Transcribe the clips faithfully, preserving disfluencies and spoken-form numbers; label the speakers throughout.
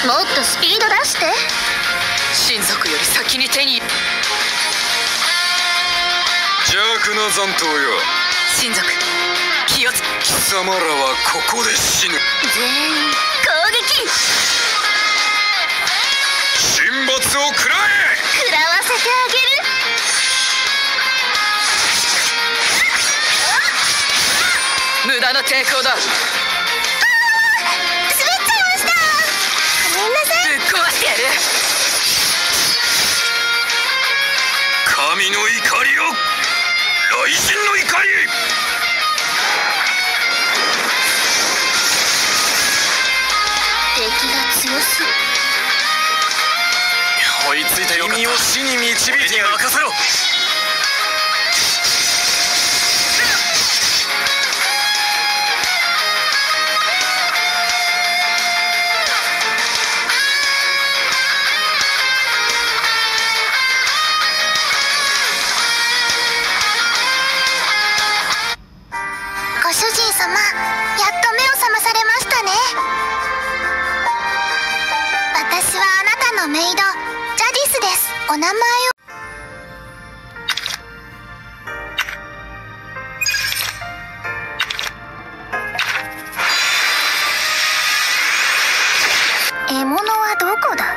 Speaker 1: もっとスピード出して。
Speaker 2: 親族より先に手に。
Speaker 3: 邪悪な残党よ、
Speaker 2: 親族気をつ。
Speaker 3: 貴様らはここで死ぬ。
Speaker 1: 全員攻撃。
Speaker 3: 神罰を食らえ。
Speaker 1: 食らわせてあげる。
Speaker 2: 無駄な抵抗だ。
Speaker 1: 滑っちゃいました。ごめんなさい。
Speaker 2: ぶっ壊してやる。
Speaker 3: 神の怒りよ、雷神の怒り。
Speaker 1: 敵が強すぎ。
Speaker 3: 追いついたよ。君を死に導いてやる。任せろ。
Speaker 1: ご主人様、やっと目を覚まされましたね。私はあなたのメイド、ジャディスです。お名前を。獲物はどこだ。あ、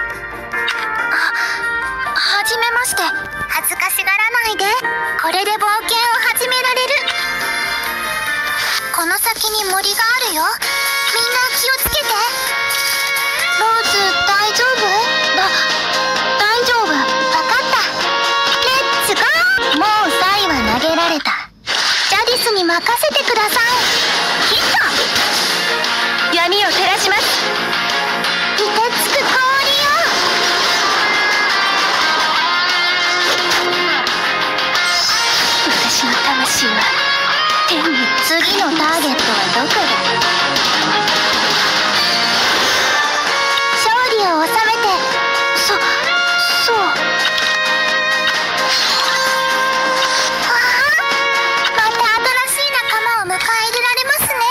Speaker 1: はじめまして。恥ずかしがらないで。これで冒険を始められる。この先に森があるよ。みんな気をつけて。ローズ、大丈夫？だ、大丈夫。わかった。レッツゴー。もうサイは投げられた。ジャディスに任せてください。ヒット。闇を照らします。凍てつく氷よ。私の魂は天に。次のターゲットはどこだ。勝利を収めて。そ、そう。ああ、また新しい仲間を迎え入れられますね。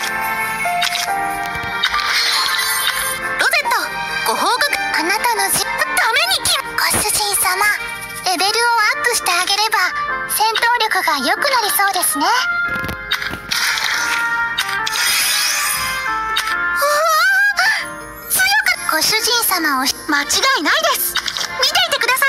Speaker 1: ロゼット、ご報告。あなたのじためにき。ご主人様、レベルをアップしてあげれば戦闘力が良くなりそうですね。ご主人様を間違いないです。見ていてください。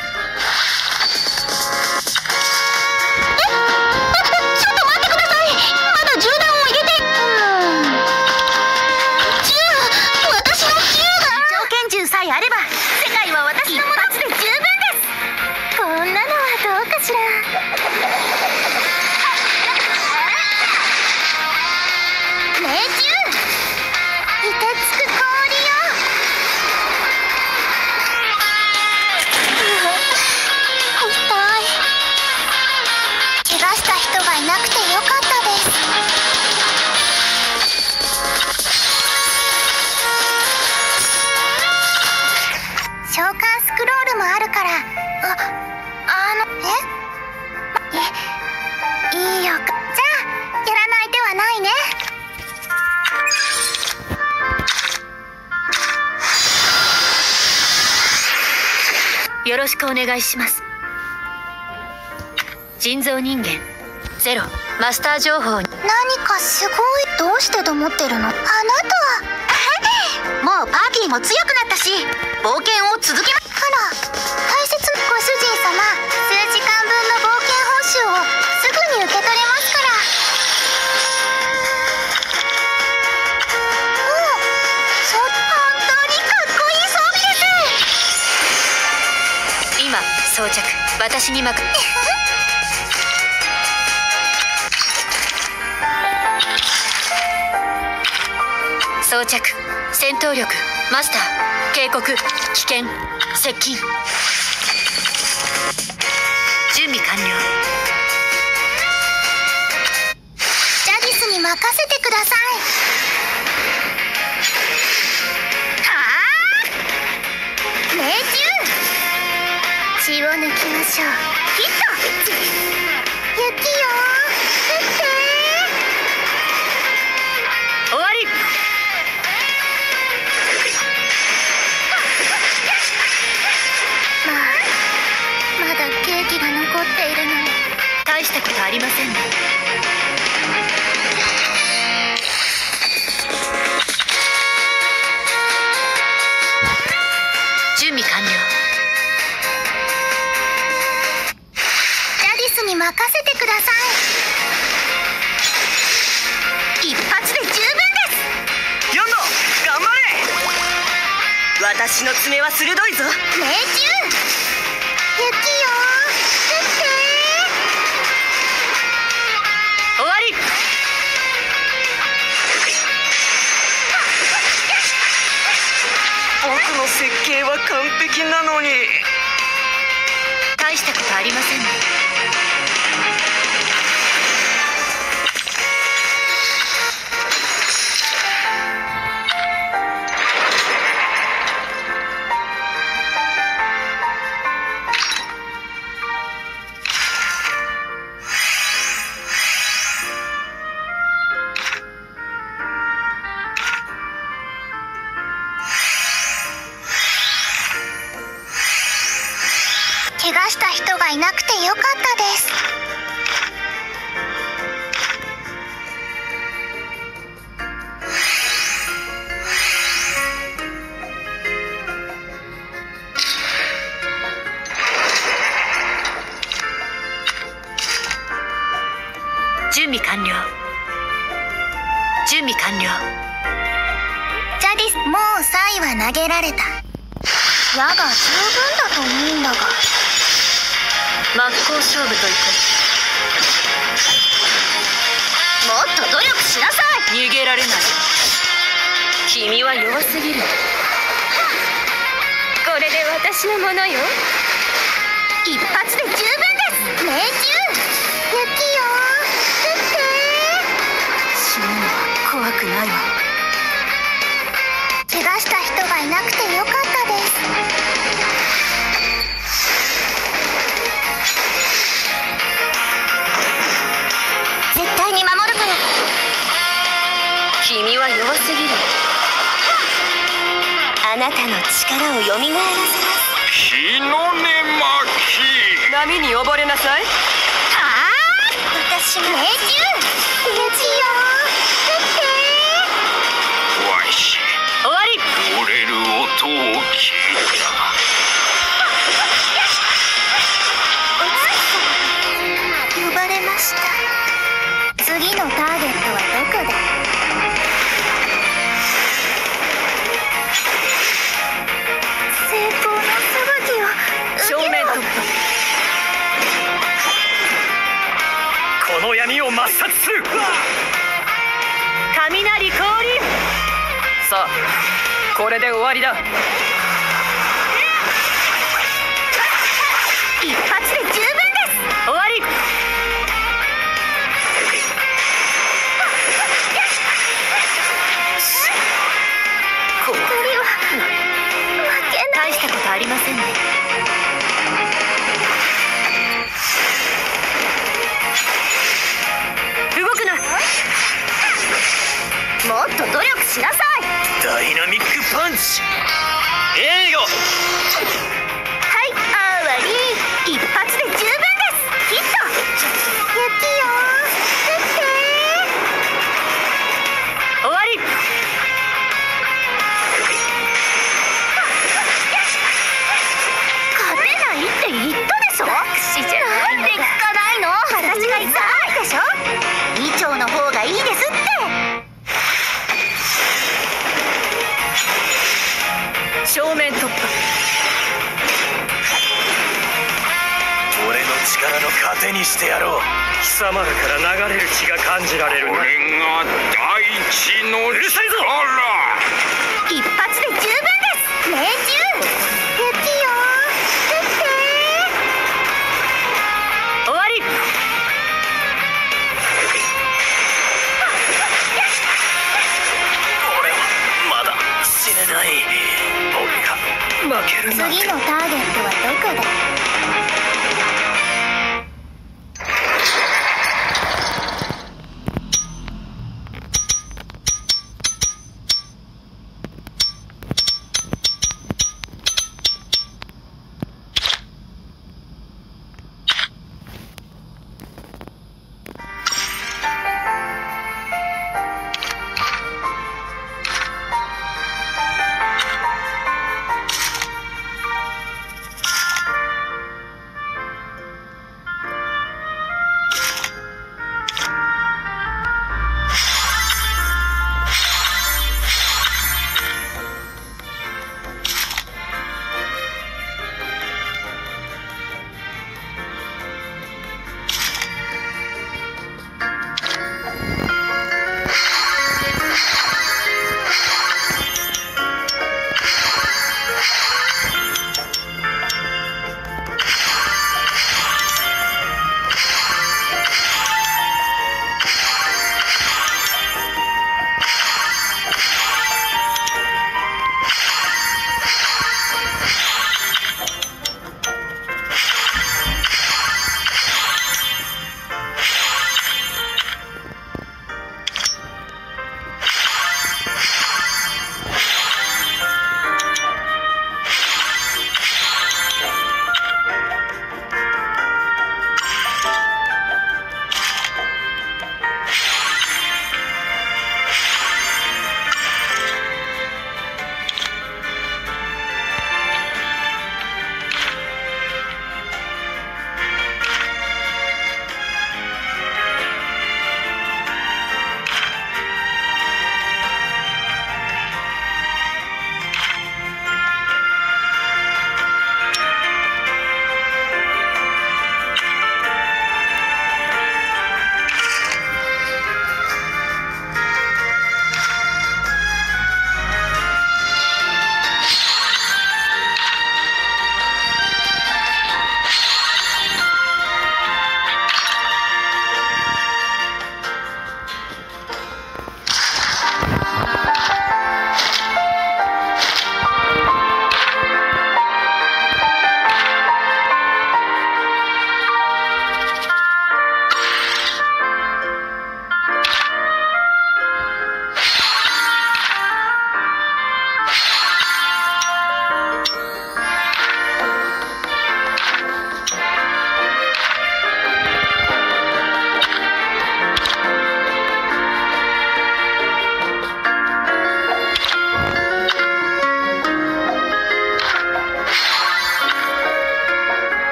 Speaker 1: え、え、ちょっと待ってください。まだ銃弾を入れて。うーん、銃、私の銃が。条件銃さえあれば世界は私のもので十分です。こんなのはどうかしら。命中。凍てつく氷よ。怪我した人がいなくてよかったです。召喚スクロールもあるから。あ、あの、え？いいよ。じゃあ、やらない手はないね。
Speaker 2: よろしくお願いします。人造人間ゼロマスター情報に。
Speaker 1: 何かすごい。どうしてと思ってるの？あなたもうパーティーも強くなったし冒険を続けま。あら、大切。ご主人様、数時間分の冒険報酬をすぐに受け取れますから。おお、そう、本当にかっこいい装備です。
Speaker 2: 今装着。私に任装着。戦闘力マスター。警告、危険、接近。準備完了。
Speaker 1: ジャディスに任せてください。はあ、命中。血を抜きましょう。ヒット。雪よ、降って。終わり。
Speaker 2: 私の爪は鋭いぞ。
Speaker 1: 命中。雪よ降って。
Speaker 2: 終わり。
Speaker 4: 僕の設計は完璧なのに。
Speaker 2: 大したことありませんね。
Speaker 1: 怪我した人がいなくてよかったです。
Speaker 2: 準備完了。準備完了。
Speaker 1: ジャディス、もうサイは投げられた。矢が十分だと思うんだが。
Speaker 2: 真っ向勝負といこう。もっと努力しなさい。逃げられない。君は弱すぎる。これで私のものよ。
Speaker 1: 一発で十分です。命中。雪よ降って。
Speaker 2: 死ぬのは怖くないわ。
Speaker 1: 怪我した人がいなくてよかったです。絶対に守るから。
Speaker 2: 君は弱すぎる。
Speaker 1: あなたの力を蘇らせます。
Speaker 3: 日の根巻き。
Speaker 4: 波に溺れなさい。
Speaker 1: はあ、私も命中。雪よ降って。
Speaker 3: わし
Speaker 2: 終わり。
Speaker 3: 折れる音を聞いた。
Speaker 1: 呼ばれました。次のターゲットはどこだ。成功の裁きを
Speaker 2: 正面突破。
Speaker 4: この闇を抹殺する。
Speaker 2: 雷降臨。
Speaker 4: さあ、これで終わりだ。
Speaker 1: 一発で十分です。
Speaker 2: 終わり。
Speaker 1: これは負けない。
Speaker 2: 大したことありませんね。動くな。
Speaker 1: もっと努力しなさい。
Speaker 4: ダイナミックパンチ。映画。
Speaker 1: はい、あわり。一発で十分です。ヒット。雪よ降って。
Speaker 2: 終わり。
Speaker 1: 勝てないって言ったでしょ。
Speaker 2: 私じゃないの。
Speaker 1: なんで聞かないの。私が言ったないでしょ。二丁の方がいいですって。
Speaker 2: 正面突破。
Speaker 4: 俺の力の糧にしてやろう。貴様らから流れる血が感じられるな。
Speaker 3: これが大地の
Speaker 4: うるさいぞ。
Speaker 1: 一発で十分です。命中。雪よ降って。
Speaker 2: 終わり。
Speaker 4: 俺はまだ死ねない。俺が負けるなんて。
Speaker 1: 次のターゲットはどこだ。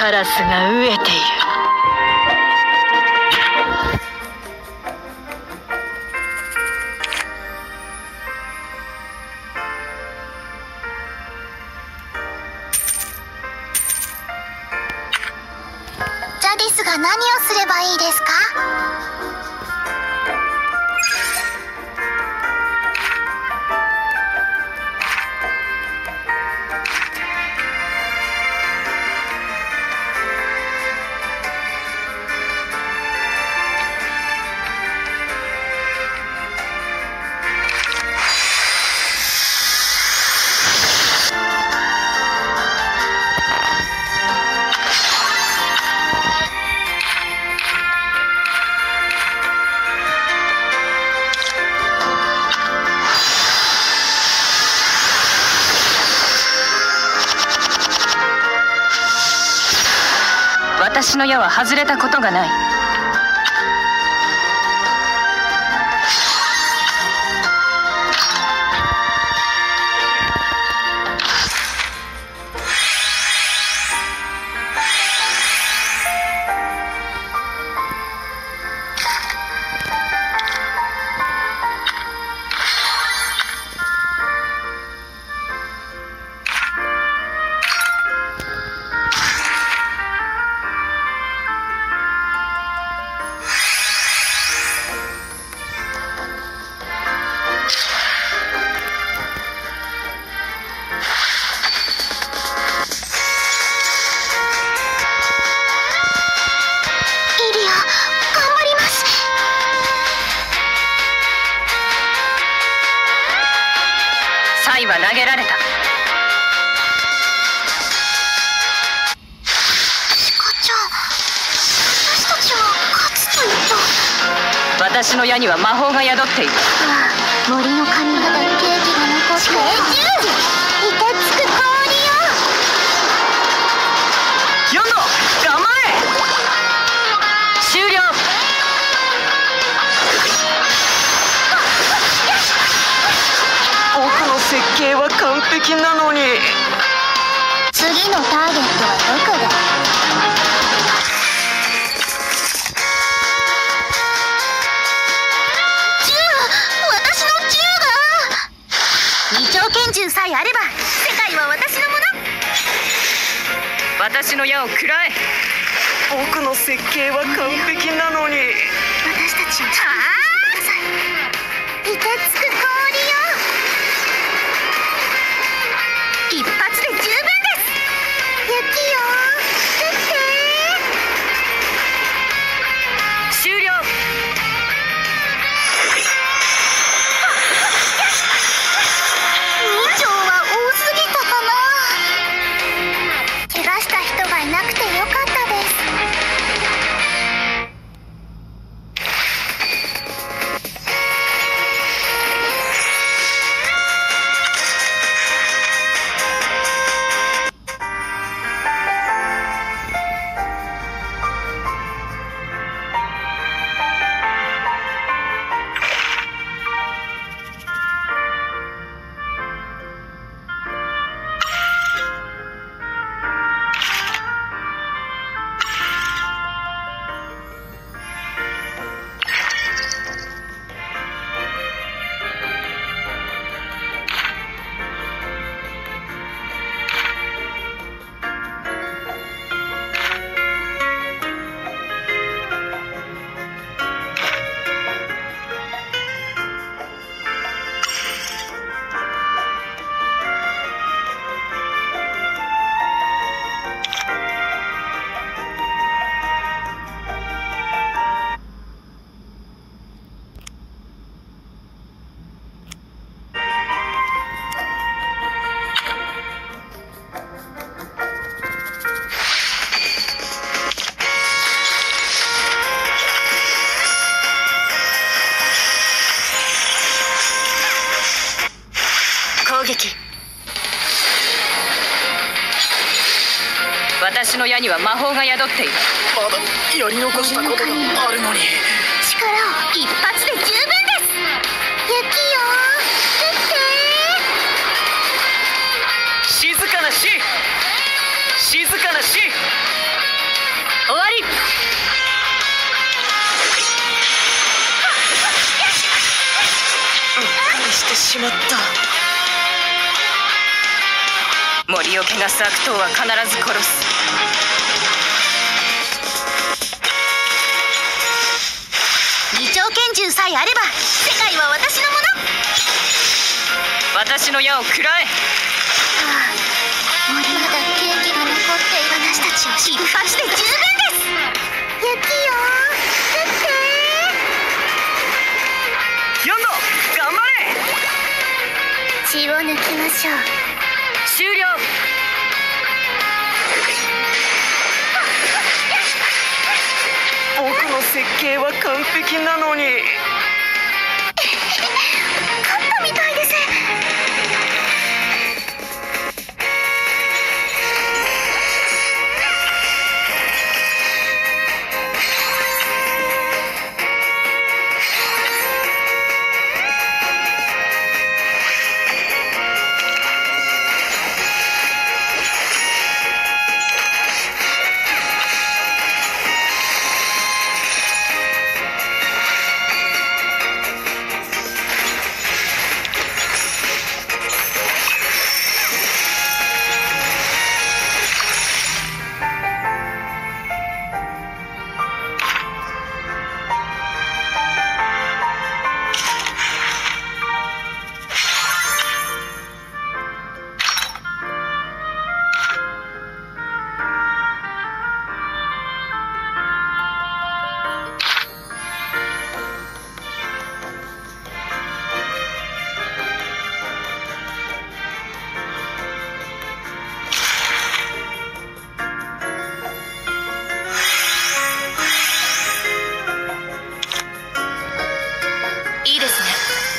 Speaker 2: カラスが飢えている。
Speaker 1: ジャディスが何をすればいいですか？
Speaker 2: 私の矢は外れたことがない。サイは投げられた。
Speaker 1: シカちゃん、私たちは勝つと言った。
Speaker 2: 私の矢には魔法が宿っている。
Speaker 1: 森の神まだケーキが残っている。いてつく氷よ。
Speaker 2: ヨノ、構え。終了。僕の設計は完璧なのに。
Speaker 1: 次のターゲットはどこだ？銃！私の銃が！二丁拳銃さえあれば世界は私のもの。
Speaker 2: 私の矢を食らえ。僕の設計は完璧なのに。
Speaker 1: 私たちを救ってください。いてつく氷よ。一発で十分です。雪よ、降って。
Speaker 2: 終了。
Speaker 1: に丁は多すぎたかな。怪我した人がいなくてよかったです。
Speaker 2: 攻撃。私の矢には魔法が宿っている。
Speaker 4: まだやり残したことがあるのに。
Speaker 1: 力を一発で十分です。雪よ、降って。
Speaker 2: 静かな死。静かな死。 しまった。森を汚す悪党は必ず殺す。
Speaker 1: 二丁拳銃さえあれば世界は私のもの。
Speaker 2: 私の矢を食らえ。
Speaker 1: 森まだ元気が残っている私たちを一発で十分です。雪よ降って
Speaker 4: ヤンド頑張れ。
Speaker 1: 血を抜きましょう。
Speaker 2: 終了。
Speaker 4: 僕の設計は完璧なのに。
Speaker 1: 勝ったみたいです。
Speaker 2: いいですね。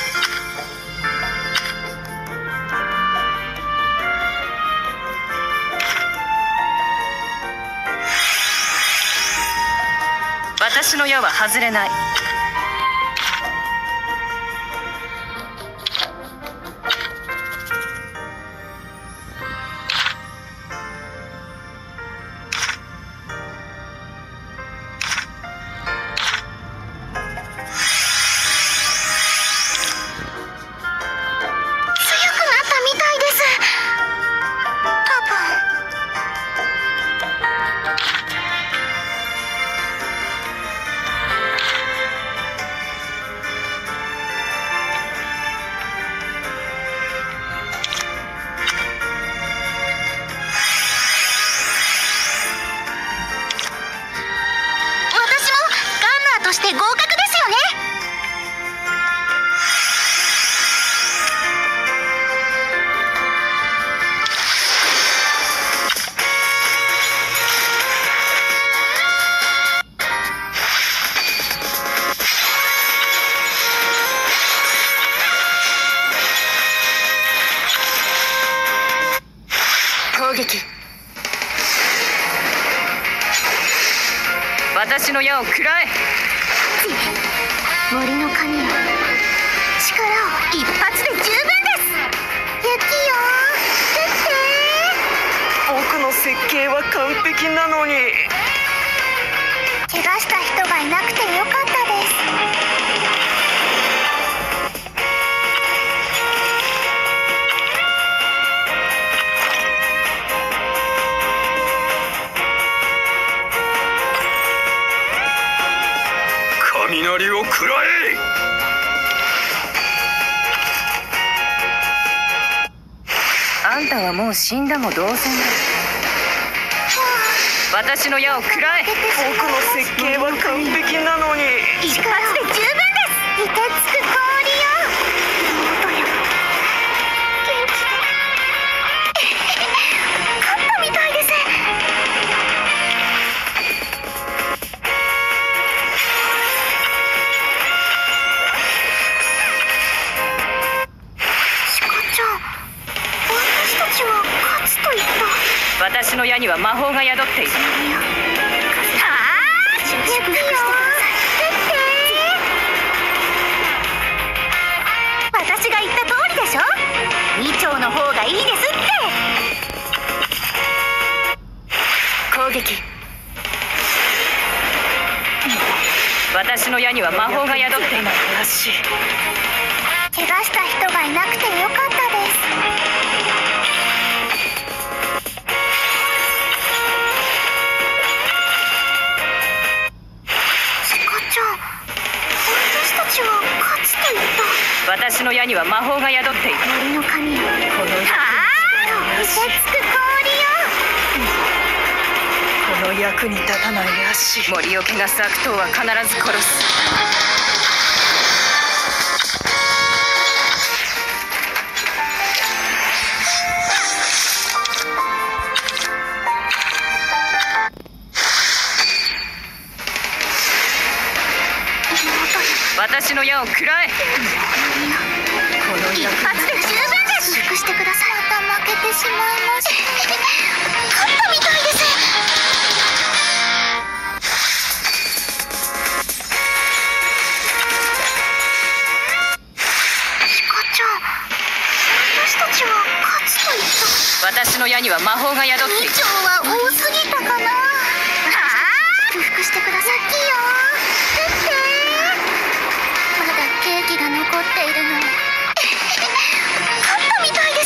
Speaker 2: 私の矢は外れない。
Speaker 1: として合格ですよね。
Speaker 2: 攻撃。私の矢を食らえ。
Speaker 1: 森の神よ、力を一発で十分です。雪よ降って。
Speaker 4: 僕の設計は完璧なのに。
Speaker 1: 怪我した人がいなくてよかったです。
Speaker 3: 雷を食らえ。
Speaker 2: あんたはもう死んだも同然だ。私の矢を食らえ。
Speaker 4: 僕の設計は完璧なのに。
Speaker 1: 一発で十分です。凍てつく氷よ。元よ、元気で勝ったみたいです。
Speaker 2: 私の矢には魔法が宿っている。
Speaker 1: ああ、祝福してください。私が言った通りでしょ。二丁の方がいいですって。
Speaker 2: 攻撃。私の矢には魔法が宿っている。
Speaker 1: 怪怪我した人がいなくてよかったです。チカちゃん、私たちは勝つと言った。
Speaker 2: 私の矢には魔法が宿っている。
Speaker 1: 森の神よ、
Speaker 2: この
Speaker 1: ああ、凍てつく氷よ。
Speaker 2: この役に立たない足。森を汚す悪党は必ず殺す。私の矢を食らえ。この
Speaker 1: 一発で十分です。祝してください。また負けてしまいました。勝ったみたいです。チカちゃん、私たちは勝つと言った。
Speaker 2: 私の矢には魔法が宿っている。
Speaker 1: 以上は多すぎたかな。ああ、祝福してください。キヨー、てってまだケーキが残っているのに勝ったみたいです。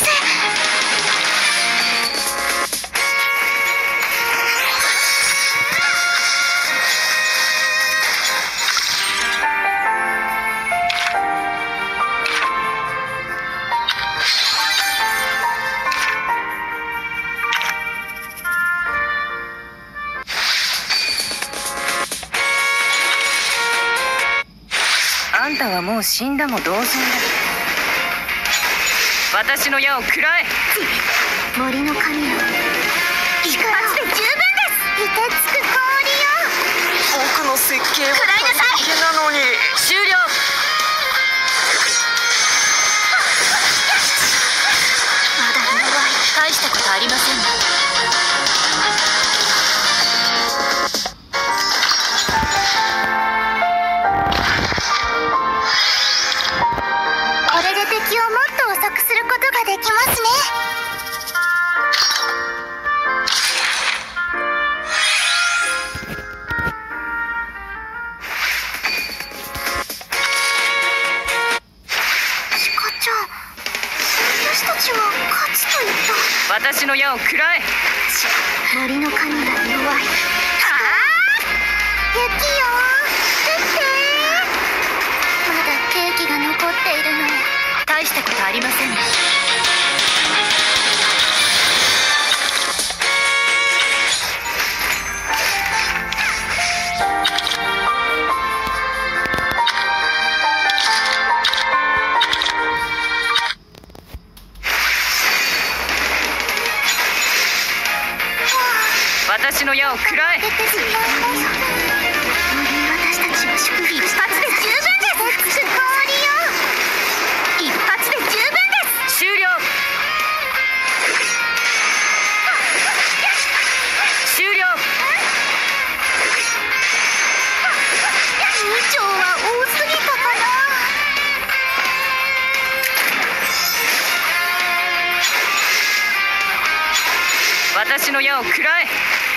Speaker 2: あんたはもう死んだも同然だ。私の矢を食らえ。
Speaker 1: 森の神よ、一発で十分です。凍てつく氷よ。
Speaker 3: 僕の設計は
Speaker 1: 食らいなさい。
Speaker 3: なのに。
Speaker 2: 終了。
Speaker 1: まだ弱い。
Speaker 2: 大したことありませんね。
Speaker 1: これで敵をもっと遅くすることができますね。チカちゃん、私たちは勝つと言った。
Speaker 2: 私の矢を食らえ。
Speaker 1: 森の神が弱い。ああ、雪よ、出て。まだケーキが残っているのに。
Speaker 2: 大したことありませんね。私の矢を食らえ。
Speaker 1: 出てしまいました。私たちは祝福。一発で十分です。氷よ。一発で十分です。
Speaker 2: 終了。終了。
Speaker 1: 以上は多すぎたかな。
Speaker 2: 私の矢を食らえ。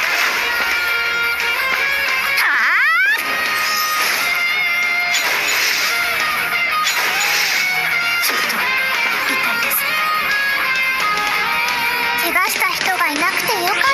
Speaker 1: ちょっと痛いです。怪我した人がいなくてよかったです。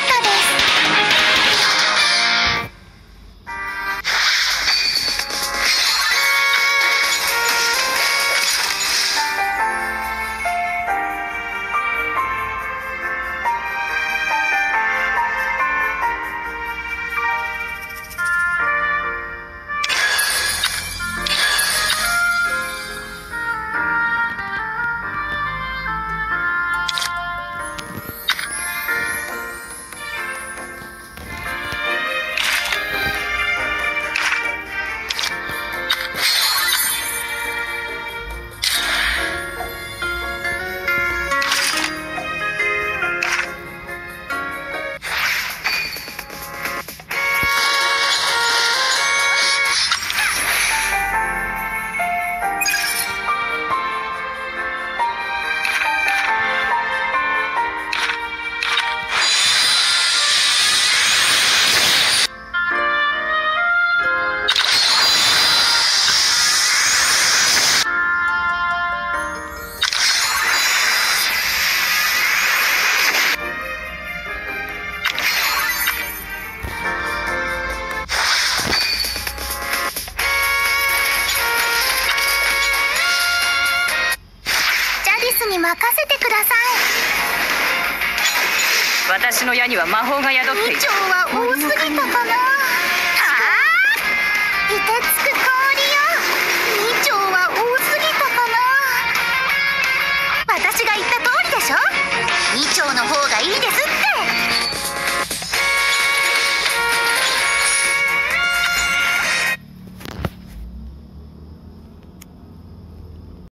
Speaker 1: スに任せてくださ
Speaker 2: 私の矢には魔法が宿っている。
Speaker 1: い。部長は多すぎたかな。ああ、凍てつく